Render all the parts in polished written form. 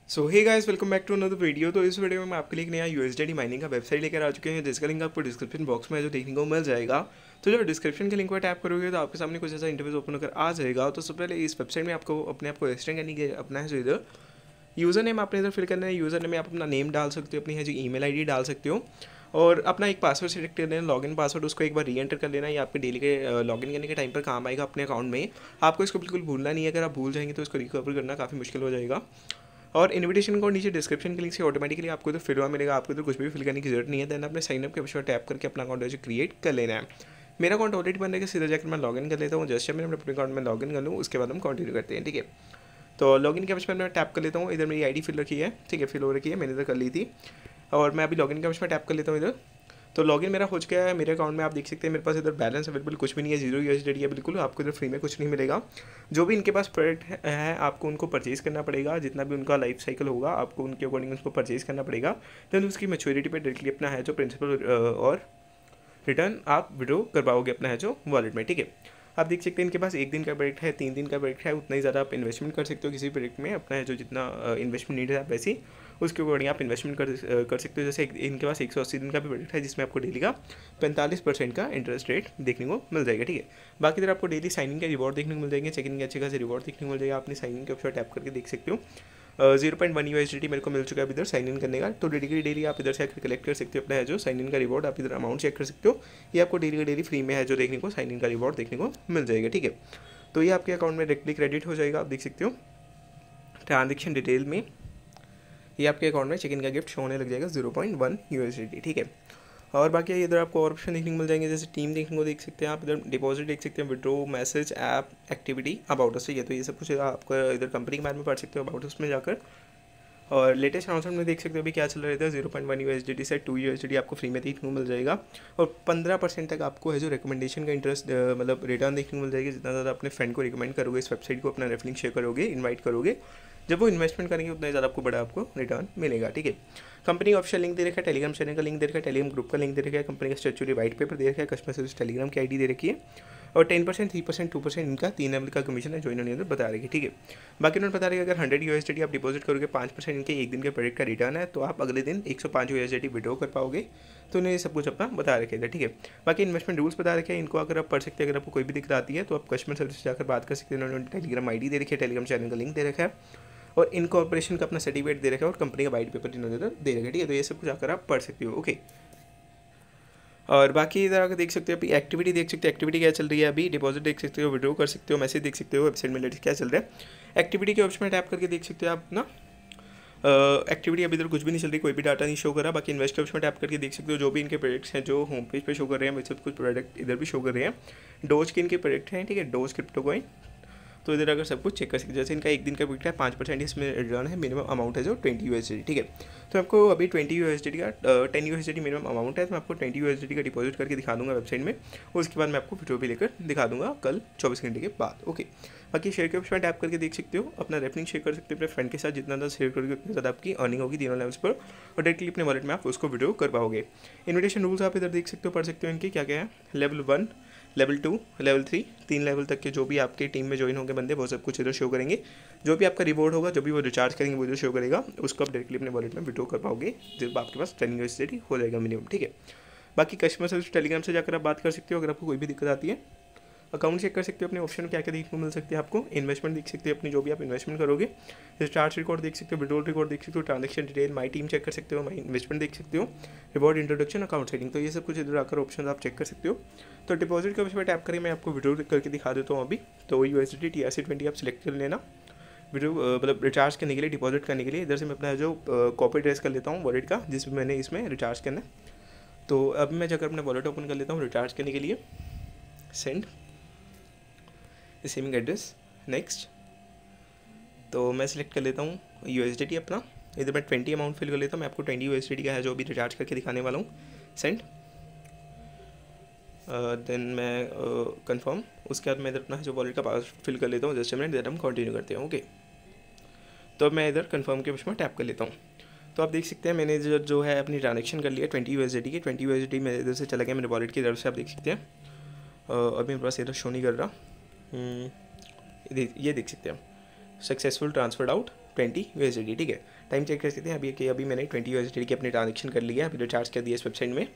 So hey guys, welcome back to another video. तो इस video में मैं आपके लिए एक नया यूएसडीटी माइनिंग का वेबसाइट लेकर आ चुके हैं, जिसका लिंक आपको डिस्क्रिप्शन बॉक्स में जो देखने को मिल जाएगा। तो जब डिस्क्रिप्शन के लिंक पर टैप करोगे तो आपके सामने कुछ ऐसा इंटरव्यूज ओपन होकर आ जाएगा। तो सबसे पहले इस वेबसाइट में आपको अपने आप को रजिस्टर करने के अपना है जो इधर यूज़र नेम आपने इधर फिल करना है। यूज़र नेम में आप अपना नेम डाल सकते हो, अपनी है जो ईमेल आईडी डाल सकते हो और अपना एक पासवर्ड सेलेक्ट कर लेना, लॉगिन पासवर्ड उसको एक बार री एंटर कर लेना। ये आपके डेली के लॉगिन करने के टाइम पर काम आएगा अपने अकाउंट में। आपको इसको बिल्कुल भूलना नहीं है, अगर आप भूल जाएंगे तो इसको रिकवर करना काफ़ी मुश्किल हो जाएगा। और इनविटेशन कोड नीचे डिस्क्रिप्शन के लिंक से ऑटोमेटिकली आपको तो फिर हुआ मिलेगा, आपको तो कुछ भी फिल करने की जरूरत नहीं है। देन अपने साइनअप के ऑप्शन पर टैप करके अपना अकाउंट जो क्रिएट कर लेना है। मेरा अकाउंट ऑलरेडी बनने के सीधा जाकर मैं लॉगिन कर लेता हूँ। जस्ट मैं अपने अकाउंट में लॉगिन कर लूँ, उसके बाद हम कंटिन्यू करते हैं, ठीक है। तो लॉगिन के ऑप्शन में मैं टैप कर लेता हूँ। इधर मेरी आईडी फिल रखी है, ठीक है, फिल हो रखी है, मैंने इधर कर ली थी। और मैं अभी लॉगिन के ऑप्शन में टैप कर लेता हूँ इधर। तो लॉगिन मेरा हो चुका है। मेरे अकाउंट में आप देख सकते हैं मेरे पास इधर बैलेंस अवेलेबल कुछ भी नहीं है, जीरो यूएसडी है बिल्कुल। आपको इधर फ्री में कुछ नहीं मिलेगा। जो भी इनके पास प्रोडक्ट है आपको उनको परचेज़ करना पड़ेगा, जितना भी उनका लाइफ साइकिल होगा आपको उनके अकॉर्डिंग उसको परचेज़ करना पड़ेगा। देन उसकी मैच्योरिटी पर डायरेक्टली अपना है जो प्रिंसिपल और रिटर्न आप विड्रॉ कर पाओगे अपना है जो वॉलेट में, ठीक है। आप देख सकते हैं इनके पास 1 दिन का प्रोजेक्ट है, 3 दिन का प्रोजेक्ट है, उतना ही ज़्यादा आप इन्वेस्टमेंट कर सकते हो किसी प्रोजेक्ट में। अपना है जो जितना इन्वेस्टमेंट नीड है आप वैसे उसके अकॉर्डिंग आप इन्वेस्टमेंट कर सकते हो। जैसे इनके पास 180 दिन का भी प्रोजेक्ट है, जिसमें आपको डेली का 45% का इंटरेस्ट रेट देखने को मिल जाएगा, ठीक है। बाकी इधर आपको डेली साइनिंग के रिवॉर्ड देखने को मिल जाएंगे, चेकिंग के अच्छे खासे रिवॉर्ड देखने को मिल जाएगा। आपने साइनिंग के ऑप्शन टैप करके देख सकते हो 0.1 यूएसडी मेरे को मिल चुका है इधर साइन इन करने का। तो डेली आप इधर से आकर कलेक्ट कर सकते हो अपना है जो साइन इन का रिवॉर्ड। आप इधर अमाउंट चेक कर सकते हो, ये आपको डेली फ्री में है जो देखने को साइन इन का रिवॉर्ड देखने को मिल जाएगा, ठीक है। तो ये आपके अकाउंट में डायरेक्टली क्रेडिट हो जाएगा। आप देख सकते हो ट्रांजेक्शन डिटेल में ये आपके अकाउंट में चेक इन का गिफ्ट शो होने लग जाएगा 0.1 यूएसडी, ठीक है। और बाकी इधर आपको और ऑप्शन देखने को मिल जाएंगे, जैसे टीम देखने को देख सकते हैं आप, इधर डिपॉजिट देख सकते हैं, withdraw, message, app, activity, about us, ये तो ये सब कुछ आपको इधर कंपनी के बारे में पढ़ सकते हो अबाउट अस में जाकर। और लेटेस्ट अनाउंसमेंट में देख सकते हो अभी क्या चल रहा है, 0.1 यूएसडी से 2 यूएसडी आपको फ्री में देखने को मिल जाएगा। और 15% तक आपको है जो रिकमेंडेशन का इंटरेस्ट मतलब रिटर्न देखने को मिल जाएगी। जितना ज़्यादा अपने फ्रेंड को रिकमेंड करोगे, इस वेबसाइट को अपना रेफरिंग शेयर करोगे, इन्वाइट करोगे, जब वो इन्वेस्टमेंट करेंगे उतना ज़्यादा आपको बड़ा आपको रिटर्न मिलेगा, ठीक है। कंपनी का ऑफिशियल लिंक दे रखा है, टेलीग्राम चैनल का लिंक दे रखा है, टेलीग्राम ग्रुप का लिंक दे रखा है, कंपनी का स्टैट्यूटरी वाइट पेपर दे रखा है, कस्टमर सर्विस टेलीग्राम की आईडी दे रखी है। और 10%, 3%, 2% इनका 3 लेवल का कमीशन है जो इन्होंने इधर बता रही है, ठीक है। बाकी उन्होंने बता रही है अगर 100 यूएसडी आप डिपॉजिट करोगे 5% इनके 1 दिन के प्रोजेक्ट का रिटर्न है, तो आप अगले दिन 105 यूएसडी विड्रॉ कर पाओगे। तो उन्हें सब कुछ अपना बता रखे थे, ठीक है। बाकी इन्वेस्टमेंट रूल्स बता रखे हैं, इनको अगर आप पढ़ सकते हैं। अगर आपको कोई भी दिक्कत आती है तो आप कस्टमर सर्विस से जाकर बात कर सकते हैं। उन्होंने टेलीग्राम आईडी दे रखी है, टेलीग्राम चैनल का लिंक दे रखा है और इनकॉर्पोरेशन का अपना सर्टिफिकेट दे रखा है और कंपनी का वाइट पेपर इन्होंने इधर दे रखा है, ठीक है। तो ये सब कुछ आकर आप पढ़ सकते हो, ओके। और बाकी इधर आकर देख सकते हो अभी एक्टिविटी देख सकते हो, एक्टिविटी क्या चल रही है अभी, डिपॉजिट देख सकते हो, विड्रॉ कर सकते हो, मैसेज देख सकते हो, वेबसाइट में लेटेस्ट क्या चल रहा है। एक्टिविटी के ऑप्शन में टैप करके देख सकते हो आप ना एक्टिविटी अभी इधर कुछ भी नहीं चल रही, कोई भी डाटा नहीं शो कर रहा। बाकी इन्वेस्ट के ऑप्शन में टैप करके देख सकते हो जो भी इनके प्रोडक्ट्स हैं जो होम पेज पे शो कर रहे हैं, सब कुछ प्रोडक्ट इधर भी शो कर रहे हैं। डोज के इनके प्रोडक्ट हैं, ठीक है, डोज क्रिप्टो कॉइन। तो इधर अगर सब कुछ चेक कर सकते हैं, जैसे इनका 1 दिन का बिकता है 5% इसमें रिटर्न है, मिनिमम अमाउंट है जो 20 यूएसडी, ठीक है। तो आपको अभी 20 यूएसडी का 10 यूएसडी मिनिमम अमाउंट है, तो मैं आपको 20 यूएसडी का डिपॉजिट करके दिखा दूंगा वेबसाइट में। और उसके बाद मैं आपको वीडियो भी लेकर दिखा दूंगा कल 24 घंटे के बाद, ओके। बाकी शेयर के ऑप्शन में टैप करके देख सकते हो, अपना रेफरिंग शेयर कर सकते हो अपने फ्रेंड के साथ, जितना ज़्यादा शेयर करोगे उतनी ज़्यादा आपकी अर्निंग होगी तीनों लेवल्स पर। और डायरेक्टली अपने वॉलेट में आप उसको वीडियो कर पाओगे। इन्विटेशन रूल्स आप इधर देख सकते हो, पढ़ सकते हो इनके क्या क्या है। लेवल 1, लेवल 2, लेवल 3, 3 लेवल तक के जो भी आपके टीम में ज्वाइन होंगे बंदे वो सब कुछ इधर शो करेंगे। जो भी आपका रिवॉर्ड होगा, जो भी वो रिचार्ज करेंगे वो इधर शो करेगा, उसको आप डायरेक्टली अपने वॉलेट में विड्रॉ कर पाओगे जब आपके पास 10 यूएसडी हो जाएगा मिनिमम, ठीक है। बाकी कस्टमर सर्विस टेलीग्राम से जाकर आप बात कर सकते हो अगर आपको कोई भी दिक्कत आती है। अकाउंट चेक कर सकते हो अपने ऑप्शन क्या क्या देखने को मिल सकते हैं आपको। इन्वेस्टमेंट देख सकते हो अपनी जो भी आप इन्वेस्टमेंट करोगे, स्टार्ट रिकॉर्ड देख सकते हो, विड्रॉल रिकॉर्ड देख सकते हो, transaction detail, my team check कर सकते हो, माई इन्वेस्टमेंट देख सकते हो, रिवॉर्ड इंट्रोडक्शन, अकाउंट सेटिंग। तो ये सब कुछ इधर आकर ऑप्शन आप चेक कर सकते हो। तो डिपॉजिट के ऑप्शन पर टैप करें, मैं आपको विड्रॉल करके दिखा देता हूँ अभी। तो यूएसडी TRC20 आप सिलेक्ट कर लेना विड्रो मतलब रिचार्ज करने के लिए, डिपॉजिट करने के लिए। इधर से मैं अपना जो कॉपी ट्रेस कर लेता हूँ वॉलेट का जिसमें मैंने इसमें रिचार्ज करना है। तो अब मैं जाकर अपना वॉलेट ओपन कर लेता हूँ रिचार्ज करने के लिए। Send receiving address, next. तो मैं सिलेक्ट कर लेता हूँ यूएसडी अपना। इधर मैं 20 अमाउंट फिल कर लेता हूँ। मैं आपको 20 यूएसडी का है जो अभी रिचार्ज करके दिखाने वाला हूँ। सेंड, देन मैं कंफर्म। उसके बाद मैं इधर अपना जो वॉलेट का पासवर्ड फिल कर लेता हूँ। जस्ट मिनट, देन हम कंटिन्यू करते हैं, ओके। तो अब मैं इधर कंफर्म के ऑप्शन में टैप कर लेता हूँ। तो आप देख सकते हैं मैंने इधर जो है अपनी ट्रांजेक्शन कर लिया 20 यूएसडी की। 20 यूएसडी मेरे इधर से चला गया मेरे वॉलेट की तरफ से, आप देख सकते हैं। अभी मेरे पास इधर शो नहीं कर रहा। ये देख सकते हैं सक्सेसफुल ट्रांसफर्ड आउट 20 USDT, ठीक है। टाइम चेक कर सकते हैं अभी कि अभी मैंने 20 USDT की अपनी ट्रांजेक्शन कर लिया, अभी रिचार्ज कर दिया इस वेबसाइट में।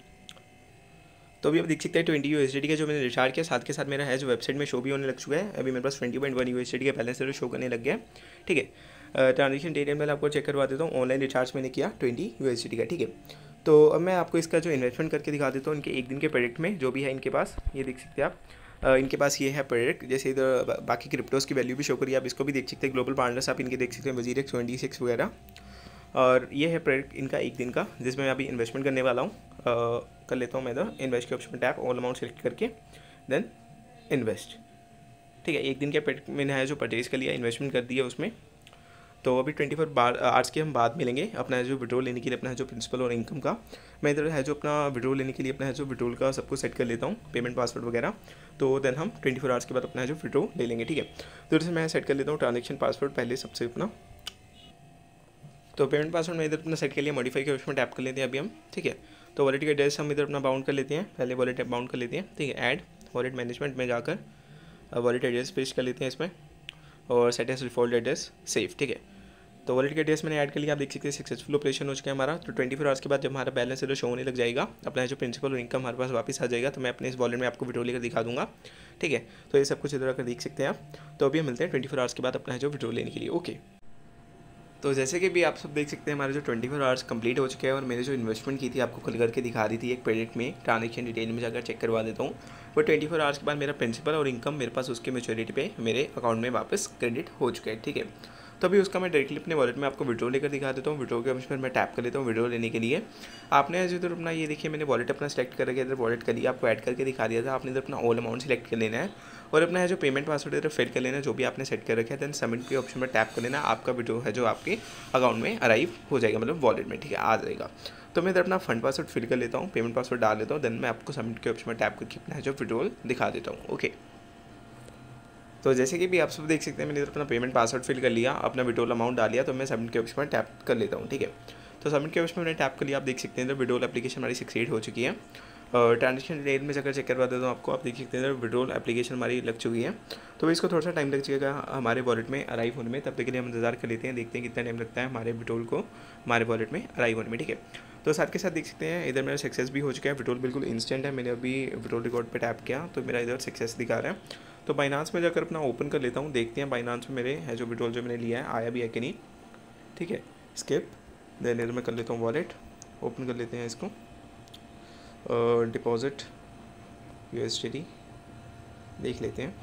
तो अभी आप देख सकते हैं 20 USDT का जो मैंने रिचार्ज किया, साथ के साथ मेरा है जो वेबसाइट में शो भी होने लग चुका है। अभी मेरे पास 20.1 USDT का बैलेंस है, शो करने लग गया, ठीक है। ट्रांजेक्शन डिटेल मैं आपको चेक करवा देता हूँ। ऑनलाइन रिचार्ज मैंने किया 20 USDT का, ठीक है। तो अब मैं आपको इसका जो इन्वेस्टमेंट करके दिखा देता हूँ इनके एक दिन के प्रोडक्ट में जो भी है इनके पास। ये देख सकते हैं आप, इनके पास ये है प्रोडक्ट, जैसे इधर बाकी क्रिप्टोज़ की वैल्यू भी शो करिए, आप इसको भी देख सकते हैं। ग्लोबल पार्टनर्स आप इनके देख सकते हैं, WZirX 26 वगैरह। और ये है प्रोडक्ट इनका एक दिन का, जिसमें मैं अभी इन्वेस्टमेंट करने वाला हूँ। कर लेता हूँ मैं इधर इन्वेस्ट के ऑप्शन में टैप, ऑल अमाउंट सेलेक्ट करके देन इन्वेस्ट, ठीक है। एक दिन के प्रोडक्ट मैंने है जो परचेज कर लिया, इन्वेस्टमेंट कर दिया उसमें। तो अभी 24 आवर्स के हम बाद मिलेंगे अपना जो विड्रॉल लेने के लिए, अपना जो प्रिंसिपल और इनकम का। मैं इधर है जो अपना विड्रॉल लेने के लिए अपना है जो विड्रॉल का सब कुछ सेट कर लेता हूँ, पेमेंट पासवर्ड वगैरह। तो देन हम 24 आवर्स के बाद अपना जो विड्रॉल ले लेंगे, ठीक है। तो इधर से मैं सेट कर लेता हूँ ट्रांजेक्शन पासवर्ड पहले सबसे अपना। तो पेमेंट पासवर्ड मैं इधर अपना सेट के लिए मॉडिफाई के ऑप्शन में टैप कर लेते हैं अभी हम, ठीक है। तो वॉलेट का एड्रेस हम इधर अपना बाउंड कर लेते हैं, पहले वॉलेट बाउंड कर लेते हैं, ठीक है। ऐड वॉलेट मैनेजमेंट में जाकर वॉलेट एड्रेस पेस्ट कर लेते हैं इसमें, और set as default address save, ठीक है। तो वॉलेट का एड्रेस मैंने ऐड कर लिया, आप देख सकते हैं सक्सेसफुल ऑपरेशन हो चुका है हमारा। तो 24 आवर्स के बाद जब हमारा बैलेंस इधर शो होने लग जाएगा, अपना जो प्रिंसिपल और इनकम हमारे पास वापस आ जाएगा, तो मैं अपने इस वॉलेट में आपको विड्रॉल लेकर दिखा दूंगा, ठीक है। तो ये सब कुछ इधर आकर देख सकते हैं आप। तो अभी हम मिलते हैं 24 आवर्स के बाद अपना जो विड्रॉल लेने के लिए, ओके। तो जैसे कि भी आप सब देख सकते हैं हमारे जो 24 आवर्स कंप्लीट हो चुके हैं, और मैंने जो इन्वेस्टमेंट की थी आपको खुल करके दिखा दी थी एक प्रोडक्ट में, ट्रांजेक्शन डिटेल में जाकर चेक करवा देता हूँ। वो 24 आवर्स के बाद मेरा प्रिंसिपल और इनकम मेरे पास उसके मैच्योरिटी पे मेरे अकाउंट में वापस क्रेडिट हो चुका है, ठीक है। तो अभी उसका मैं डायरेक्टली अपने वॉलेट में आपको विड्रॉल लेकर दिखा देता हूँ। विड्रॉल के ऑप्शन पर मैं टैप कर लेता हूँ विड्रॉल लेने के लिए। आपने इधर अपना ये देखिए मैंने वॉलेट अपना सेलेक्ट करके इधर वॉलेट कर लिया, आपको ऐड करके दिखा दिया था। आपने इधर अपना ऑल अमाउंट सेलेक्ट कर लेना है, और अपना है जो पेमेंट पासवर्ड इधर फिल कर लेना है जो भी आपने सेट कर रखा है। देन सबमिट के ऑप्शन में टैप कर लेना, आपका विड्रॉल है जो आपके अकाउंट में अराइव हो जाएगा, मतलब वॉलेट में, ठीक है, आ जाएगा। तो मैं इधर अपना फंड पासवर्ड फिल कर लेता हूँ, पेमेंट पासवर्ड डाल लेता हूँ, देन मैं आपको सबमिट के ऑप्शन में टैप करके अपना है जो विड्रॉल दिखा देता हूँ, ओके। तो जैसे कि भी आप सब देख सकते हैं मैंने इधर अपना पेमेंट पासवर्ड फिल कर लिया, अपना विड्रॉल अमाउंट डाल लिया। तो मैं सबमिट के ऑप्शन पर टैप कर लेता हूँ, ठीक है। तो सबमिट के ऑप्शन में मैंने टैप कर लिया, आप देख सकते हैं इधर विड्रॉल एप्लीकेशन हमारी सक्सेस हो चुकी है। और ट्रांजेक्शन डिटेल में जाकर चेक करवा देता हूँ आपको, आप देख सकते हैं इधर विड्रॉल एप्लीकेशन हमारी लग चुकी है। तो इसको थोड़ा सा टाइम लग जाएगा हमारे वॉलेट में अराइव होने में, तब तक के लिए हम इंतजार कर लेते हैं, देखते हैं कितना टाइम लगता है हमारे विड्रॉल को हमारे वॉलेट में अराइव होने में, ठीक है। तो साथ के साथ देख सकते हैं इधर मेरा सक्सेस भी हो चुका है, विड्रॉल बिल्कुल इंस्टेंट है। मैंने अभी विड्रॉल रिकॉर्ड पे टैप किया तो मेरा इधर सक्सेस दिखा रहा है। तो बाइनांस में जाकर अपना ओपन कर लेता हूँ, देखते हैं बाइनांस में मेरे है जो विड्रॉल जो मैंने लिया है आया भी है कि नहीं, ठीक है। स्किप देन इधर मैं कर लेता हूँ वॉलेट, ओपन कर लेते हैं इसको, डिपॉजिट USDT देख लेते हैं,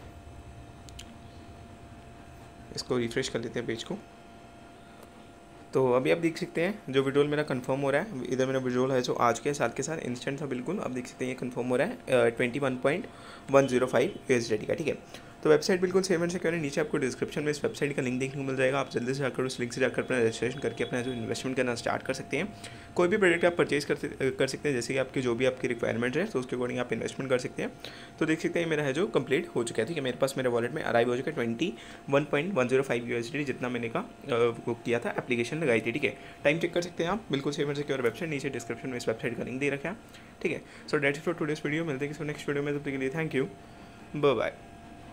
इसको रिफ्रेश कर लेते हैं पेज को। तो अभी आप देख सकते हैं जो विड्रॉल मेरा कंफर्म हो रहा है, इधर मेरा विड्रॉल है जो आज के साथ इंस्टेंट था बिल्कुल। आप देख सकते हैं ये कंफर्म हो रहा है 21.105 USDT का, ठीक है। तो वेबसाइट बिल्कुल सेम एंड सिक्योर है, नीचे आपको डिस्क्रिप्शन में इस वेबसाइट का लिंक देखने को मिल जाएगा। आप जल्दी से जाकर उस लिंक से जाकर अपना रजिस्ट्रेशन करके अपना जो इन्वेस्टमेंट करना स्टार्ट कर सकते हैं। कोई भी प्रोडक्ट आप परचेज कर सकते हैं, जैसे कि आपकी जो भी आपकी रिक्वायरमेंट है तो उसके अकॉर्डिंग आप इन्वेस्टमेंट कर सकते हैं। तो देख सकते हैं मेरा है जो कंप्लीट हो चुका है, ठीक है। मेरे पास मेरे वॉलेट में अराइव हो चुका है 21.105 USDT, जितना मैंने का बुक किया था, एप्लीकेशन लगाई थी, ठीक है। टाइम चेक कर सकते हैं आप, बिल्कुल सेम एंड सिक्योर वेबसाइट, नीचे डिस्क्रिप्शन में इस वेबसाइट का लिंक दे रखा है, ठीक है। So that's it for today's video, मिलते हैं किसी नेक्स्ट वीडियो में, तब तक के लिए थैंक यू, बाय बाय।